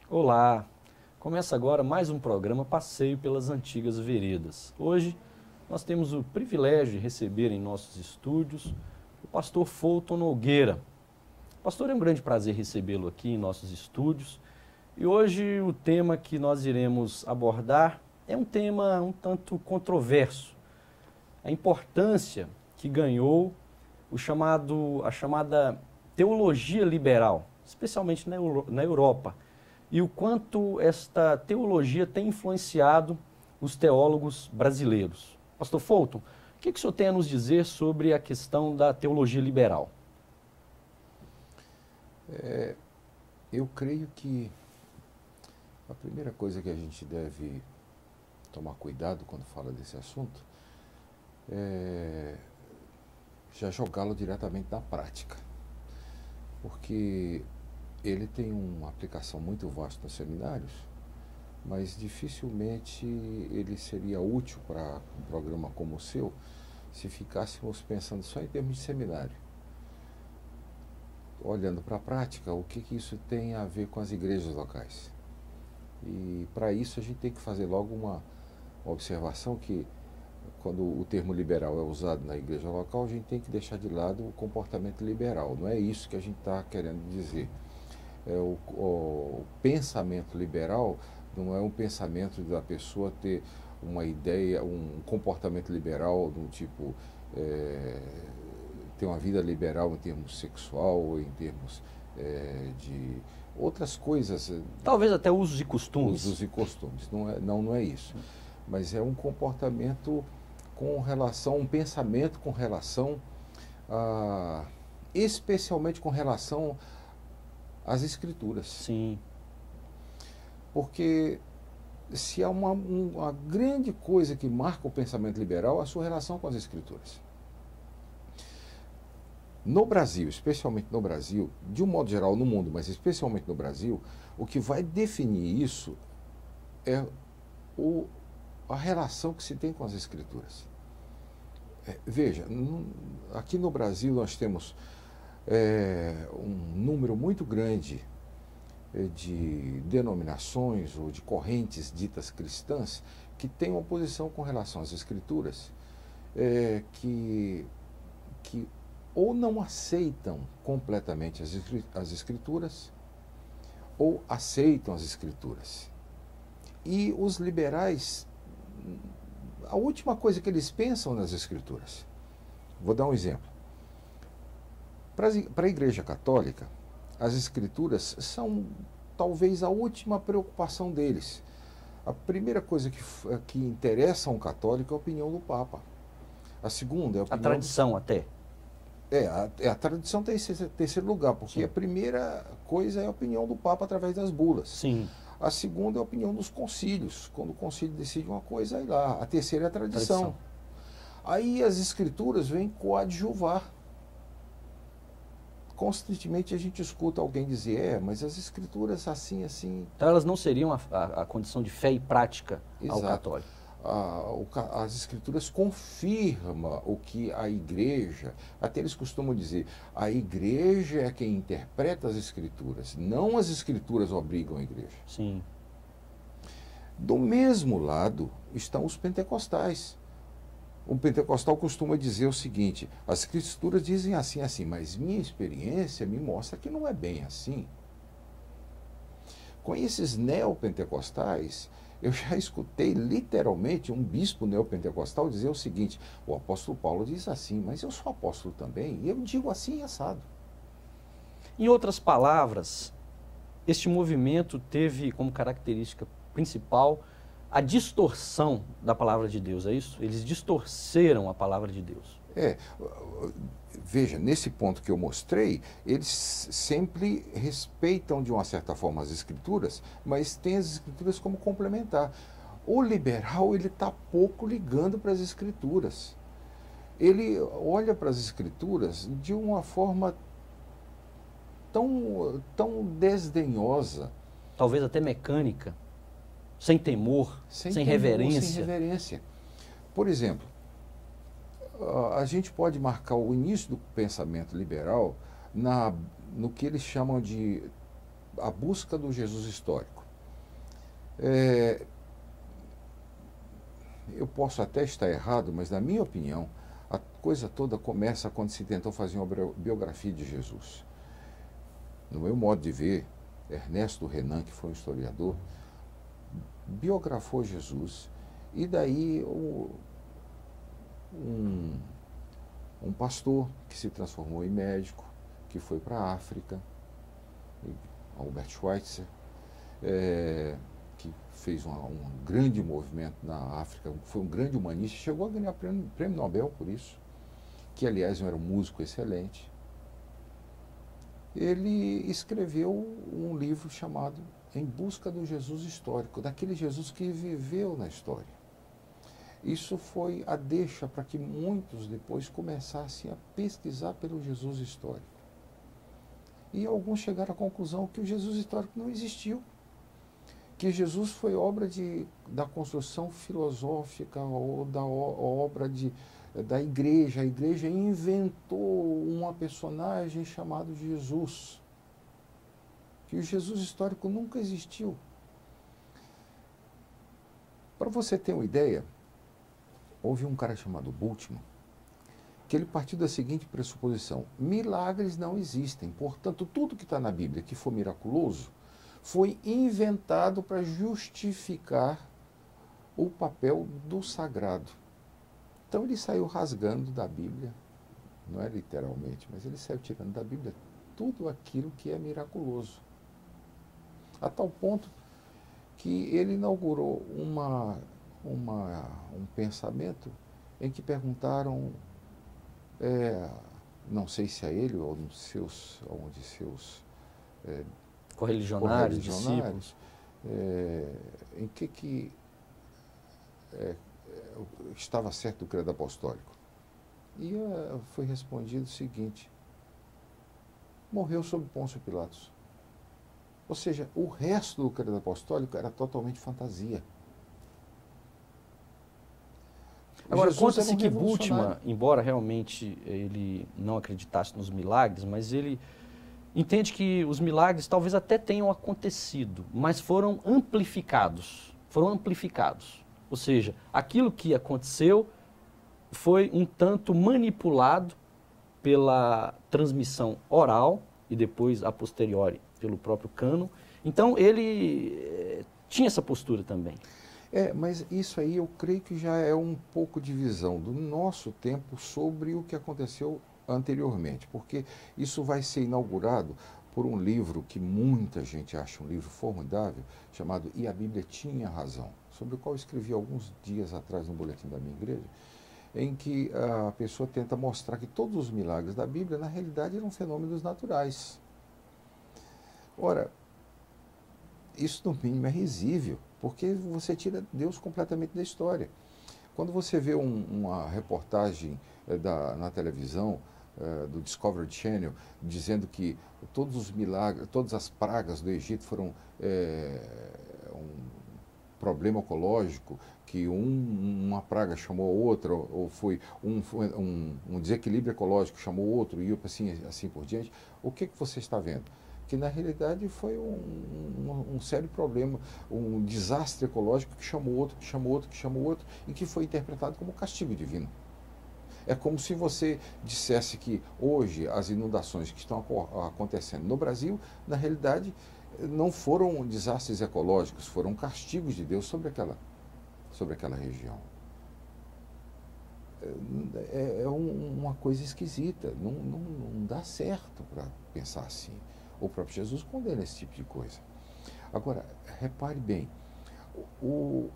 Olá! Começa agora mais um programa Passeio pelas Antigas Veredas. Hoje nós temos o privilégio de receber em nossos estúdios o pastor Fulton Nogueira. Pastor, é um grande prazer recebê-lo aqui em nossos estúdios. E hoje o tema que nós iremos abordar é um tema um tanto controverso. A importância que ganhou a chamada teologia liberal, especialmente na Europa, e o quanto esta teologia tem influenciado os teólogos brasileiros. Pastor Fulton, o que o senhor tem a nos dizer sobre a questão da teologia liberal? Eu creio que a primeira coisa que a gente deve tomar cuidado quando fala desse assunto é já jogá-lo diretamente na prática, porque ele tem uma aplicação muito vasta nos seminários, mas dificilmente ele seria útil para um programa como o seu se ficássemos pensando só em termos de seminário. Olhando para a prática, o que isso tem a ver com as igrejas locais? E para isso a gente tem que fazer logo uma observação que quando o termo liberal é usado na igreja local, a gente tem que deixar de lado o comportamento liberal. Não é isso que a gente está querendo dizer. O pensamento liberal não é um pensamento da pessoa ter uma ideia, um comportamento liberal do tipo ter uma vida liberal em termos sexual ou em termos de outras coisas. Talvez até usos e costumes. Usos e costumes. Não é isso. Mas é um comportamento com relação, um pensamento com relação especialmente com relação às escrituras. Sim. Porque se há uma grande coisa que marca o pensamento liberal, é a sua relação com as escrituras. No Brasil, especialmente no Brasil, de um modo geral no mundo, mas especialmente no Brasil, o que vai definir isso é a relação que se tem com as escrituras. Veja, aqui no Brasil nós temos um número muito grande de denominações ou de correntes ditas cristãs que têm uma posição com relação às escrituras que ou não aceitam completamente as escrituras ou aceitam as escrituras. E os liberais, a última coisa que eles pensam nas escrituras. Vou dar um exemplo. Para a Igreja Católica, as escrituras são talvez a última preocupação deles. A primeira coisa que interessa a um católico é a opinião do Papa. A segunda é a opinião... A tradição até. A tradição tem terceiro lugar, porque a primeira coisa é a opinião do Papa através das bulas. Sim. A segunda é a opinião dos concílios. Quando o concílio decide uma coisa, aí lá. A terceira é a tradição. Aí as escrituras vêm coadjuvar. Constantemente a gente escuta alguém dizer, mas as escrituras assim, assim... Então elas não seriam a condição de fé e prática ao Exato. católico. As escrituras confirmam o que a igreja, até eles costumam dizer, a igreja é quem interpreta as escrituras, não as escrituras obrigam a igreja. Sim. Do mesmo lado estão os pentecostais. O pentecostal costuma dizer o seguinte, as escrituras dizem assim, assim, mas minha experiência me mostra que não é bem assim. Com esses neopentecostais, eu já escutei literalmente um bispo neopentecostal dizer o seguinte, o apóstolo Paulo diz assim, mas eu sou apóstolo também, e eu digo assim assado. Em outras palavras, este movimento teve como característica principal a distorção da palavra de Deus, é isso? Eles distorceram a palavra de Deus. Veja, nesse ponto que eu mostrei, eles sempre respeitam de uma certa forma as escrituras, mas tem as escrituras como complementar. O liberal, ele está pouco ligando para as escrituras. Ele olha para as escrituras de uma forma tão desdenhosa. Talvez até mecânica, sem temor, sem reverência. Sem reverência. Por exemplo, a gente pode marcar o início do pensamento liberal no que eles chamam de a busca do Jesus histórico. Eu posso até estar errado, mas na minha opinião, a coisa toda começa quando se tentou fazer uma biografia de Jesus. No meu modo de ver, Ernesto Renan, que foi um historiador, biografou Jesus, e daí um pastor que se transformou em médico, que foi para a África, Albert Schweitzer, que fez um grande movimento na África, foi um grande humanista, chegou a ganhar prêmio Nobel por isso, que aliás era um músico excelente. Ele escreveu um livro chamado Em Busca do Jesus Histórico, daquele Jesus que viveu na história. Isso foi a deixa para que muitos depois começassem a pesquisar pelo Jesus histórico. E alguns chegaram à conclusão que o Jesus histórico não existiu, que Jesus foi obra da construção filosófica ou da obra da igreja. A igreja inventou uma personagem chamada Jesus, que o Jesus histórico nunca existiu. Para você ter uma ideia, houve um cara chamado Bultmann, que ele partiu da seguinte pressuposição: milagres não existem, portanto, tudo que está na Bíblia que for miraculoso foi inventado para justificar o papel do sagrado. Então ele saiu rasgando da Bíblia, não é literalmente, mas ele saiu tirando da Bíblia tudo aquilo que é miraculoso. A tal ponto que ele inaugurou um pensamento em que perguntaram, não sei se a ele ou um de seus correligionários, discípulos, em que estava certo o credo apostólico. E foi respondido o seguinte: morreu sob Pôncio Pilatos. Ou seja, o resto do credo apostólico era totalmente fantasia. Agora, conta-se que Bultmann, embora realmente ele não acreditasse nos milagres, mas ele entende que os milagres talvez até tenham acontecido, mas foram amplificados. Ou seja, aquilo que aconteceu foi um tanto manipulado pela transmissão oral e depois, a posteriori, pelo próprio cânon. Então, ele tinha essa postura também. Mas isso aí eu creio que já é um pouco de visão do nosso tempo sobre o que aconteceu anteriormente, porque isso vai ser inaugurado por um livro que muita gente acha um livro formidável, chamado E a Bíblia Tinha Razão, sobre o qual eu escrevi alguns dias atrás no boletim da minha igreja, em que a pessoa tenta mostrar que todos os milagres da Bíblia, na realidade, eram fenômenos naturais. Ora, isso no mínimo é risível, porque você tira Deus completamente da história. Quando você vê uma reportagem na televisão, do Discovery Channel, dizendo que todos os milagres, todas as pragas do Egito foram um problema ecológico, que uma praga chamou outra, ou foi um desequilíbrio ecológico chamou outro, e assim por diante, o que você está vendo? Que na realidade foi um sério problema, um desastre ecológico que chamou outro, que chamou outro, que chamou outro, e que foi interpretado como castigo divino. É como se você dissesse que hoje as inundações que estão acontecendo no Brasil, na realidade, não foram desastres ecológicos, foram castigos de Deus sobre aquela região. É uma coisa esquisita, não dá certo para pensar assim. O próprio Jesus condena esse tipo de coisa. Agora, repare bem, o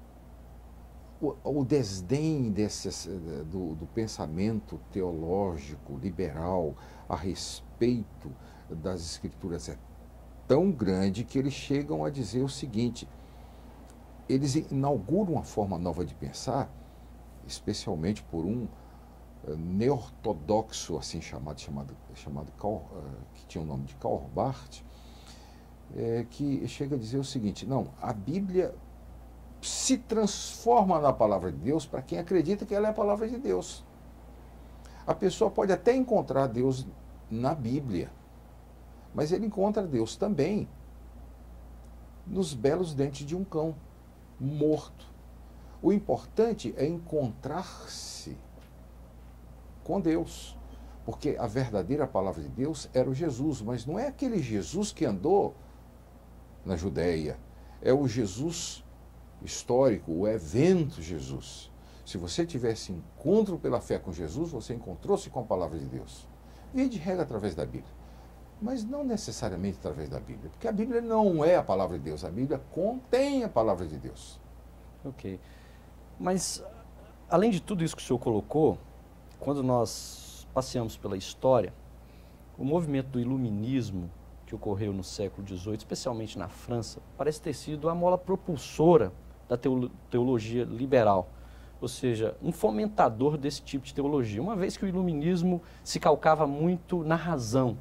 desdém do pensamento teológico, liberal, a respeito das Escrituras é tão grande que eles chegam a dizer o seguinte: eles inauguram uma forma nova de pensar, especialmente por um neo-ortodoxo assim chamado que tinha o nome de Karl Barth, que chega a dizer o seguinte: não, a Bíblia se transforma na palavra de Deus para quem acredita que ela é a palavra de Deus. A pessoa pode até encontrar Deus na Bíblia, mas ele encontra Deus também nos belos dentes de um cão morto. O importante é encontrar-se com Deus, porque a verdadeira palavra de Deus era o Jesus, mas não é aquele Jesus que andou na Judéia, é o Jesus histórico, o evento Jesus. Se você tivesse encontro pela fé com Jesus, você encontrou-se com a palavra de Deus. Via de regra através da Bíblia, mas não necessariamente através da Bíblia, porque a Bíblia não é a palavra de Deus, a Bíblia contém a palavra de Deus. Ok. Mas, além de tudo isso que o senhor colocou, quando nós passeamos pela história, o movimento do iluminismo que ocorreu no século XVIII, especialmente na França, parece ter sido a mola propulsora da teologia liberal, ou seja, um fomentador desse tipo de teologia, uma vez que o iluminismo se calcava muito na razão.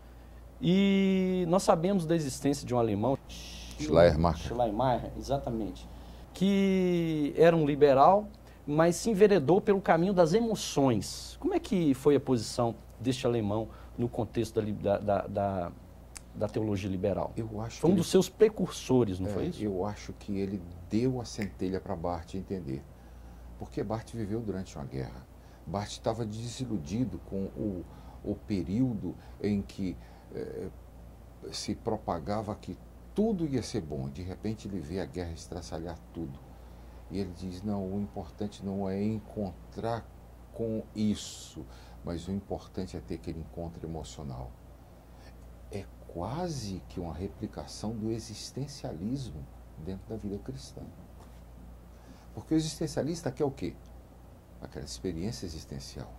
E nós sabemos da existência de um alemão, Schleiermacher, exatamente, que era um liberal, mas se enveredou pelo caminho das emoções. Como é que foi a posição deste alemão no contexto da teologia liberal? Eu acho foi um dos seus precursores, não foi isso? Eu acho que ele deu a centelha para Barth entender. Porque Barth viveu durante uma guerra. Barth estava desiludido com o período em que se propagava que tudo ia ser bom. De repente ele vê a guerra estraçalhar tudo. E ele diz, não, o importante não é encontrar com isso, mas o importante é ter aquele encontro emocional. É quase que uma replicação do existencialismo dentro da vida cristã. Porque o existencialista quer o quê? Aquela experiência existencial.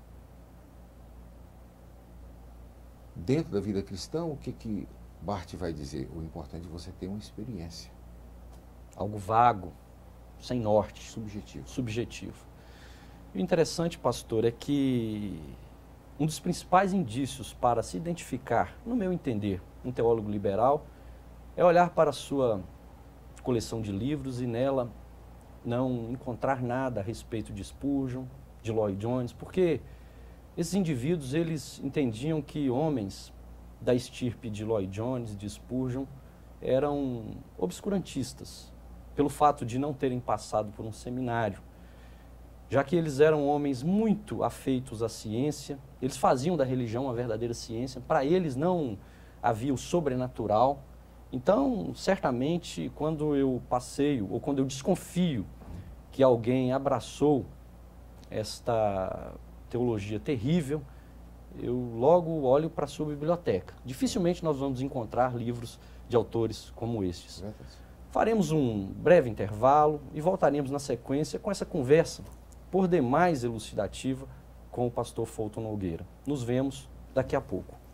Dentro da vida cristã, o que Barth vai dizer? O importante é você ter uma experiência. Algo vago, sem norte. Subjetivo. O interessante, pastor, é que um dos principais indícios para se identificar, no meu entender, um teólogo liberal, é olhar para a sua coleção de livros e nela não encontrar nada a respeito de Spurgeon, de Lloyd Jones, porque esses indivíduos, eles entendiam que homens da estirpe de Lloyd Jones, de Spurgeon, eram obscurantistas, pelo fato de não terem passado por um seminário, já que eles eram homens muito afeitos à ciência, eles faziam da religião uma verdadeira ciência, para eles não havia o sobrenatural. Então, certamente, quando eu passeio, ou quando eu desconfio que alguém abraçou esta teologia terrível, eu logo olho para a sua biblioteca. Dificilmente nós vamos encontrar livros de autores como estes. Faremos um breve intervalo e voltaremos na sequência com essa conversa, por demais elucidativa, com o pastor Fulton Nogueira. Nos vemos daqui a pouco.